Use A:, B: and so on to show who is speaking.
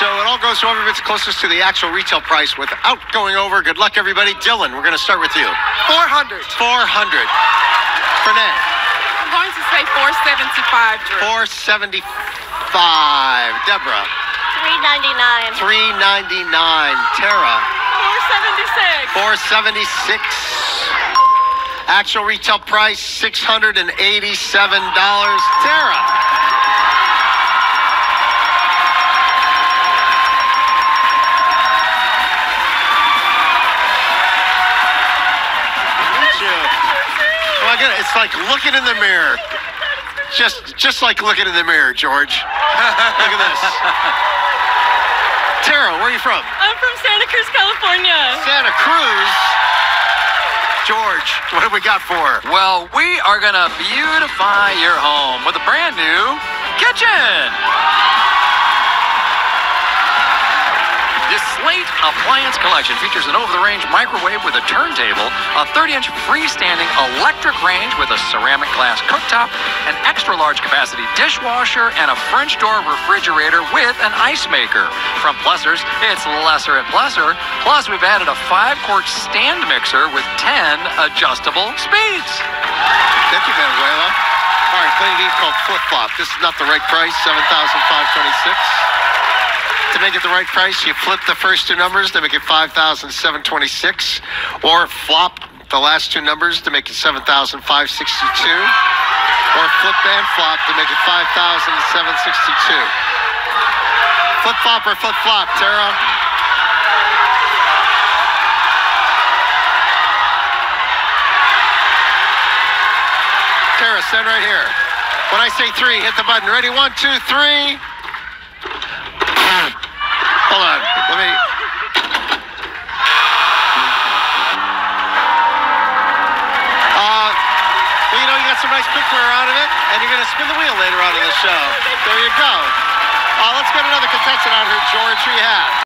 A: So it all goes to whoever gets closest to the actual retail price without going over. Good luck, everybody. Dylan, we're going to start with you.
B: 400.
A: 400. Renee.
C: I'm going to say 475, Drew.
A: 475. Deborah.
D: 399.
A: 399. Tara.
C: 476.
A: 476. Actual retail price, $687. Tara. Oh my goodness, it's like looking in the mirror. Just like looking in the mirror, George. Look at this. Tara, where are you from?
C: I'm from Santa Cruz, California.
A: Santa Cruz. George, what have we got for?
E: Well, we are going to beautify your home with a brand new kitchen. This Slate appliance collection features an over-the-range microwave with a turntable, a 30-inch freestanding electric range with a ceramic glass cooktop, an extra-large capacity dishwasher, and a French door refrigerator with an ice maker. From Plessers, it's lesser and Plesser. Plus, we've added a 5-quart stand mixer with 10 adjustable speeds.
A: Thank you, Manuela. All right, playing a game called Flip Flop. This is not the right price, $7,526. To make it the right price, you flip the first two numbers to make it $5,726, or flop the last two numbers to make it $7,562, or flip and flop to make it $5,762. Flip flop or flip flop, Tara? Tara, stand right here. When I say three, hit the button. Ready? 1, 2, 3. Hold on, let me. Well, you know, you got some nice cookware out of it, and you're going to spin the wheel later on in the show. There you go. Let's get another contestant out here, George. Who you have?